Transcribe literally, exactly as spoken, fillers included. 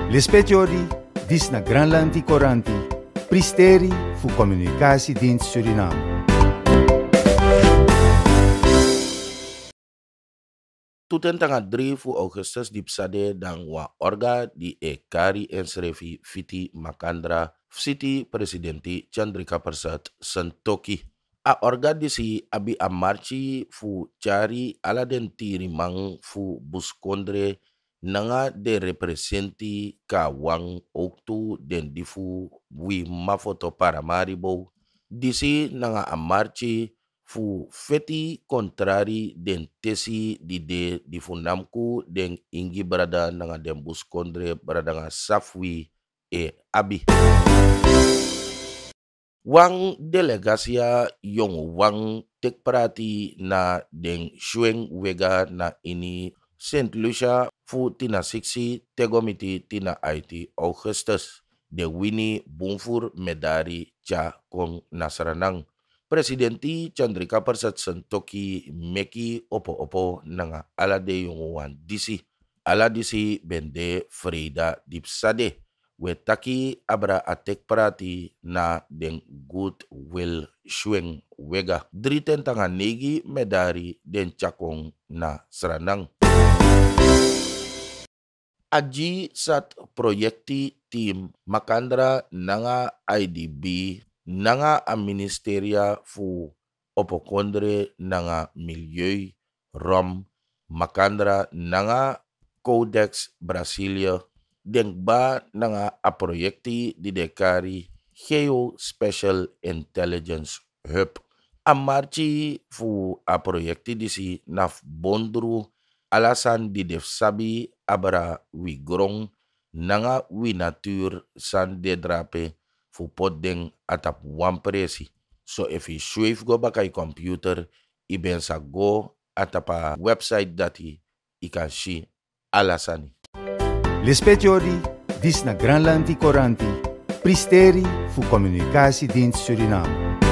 Lispetiori, dis na Granlandi Coranti, Pristeri fu Communicatiedienst Suriname. Tuten tanga drie fu Augustus dipsade dan wa orga di e kari ensrefi fiti Makandra City Presidenti Chandrika Persat Sentoki. A orga disi abi a marchi fu cari ala den tiri mang fu buskondre nanga de representi ka wang oktu den difu wi mafoto para maribo. Disi nanga a marchi fu feti contrari den tesi di de di funamku den ingi brada nanga den buskondre brada nga safwi e abi. Wang delegasia yong wang tek prati na den shueng wega na ini Saint Lucia fu tina siksi tegomiti tina I T Augustus de wini bumfur medari cha kong nasaranang. Presidenti Chandrika Persat Sentoki meki opo-opo nanga ala de yung wan disi. Ala disi bende Frida dipsade. Wetaki abra atek prati na den goodwill shueng wega. Driten tanga negi medari den chakong na saranang. Aji sat proyekti tim Makandra nanga I D B nanga a ministeria fu opokondre nanga milieu rom Makandra nanga Codex Brasilia dengba nanga a proyekti di dekari Geo Special Intelligence Hub. Amarchi fu a proyekti disi naf bondru alasan di def sabi abra wi grong nanga wi natuur san de drape fu podding atap wan presi. So if you swift go bakay computer, iben sa go atapa website dati ikan si alasani. Lispetiori, dis na Granlandi Coranti, Pristeri fu Communicatiedienst Suriname.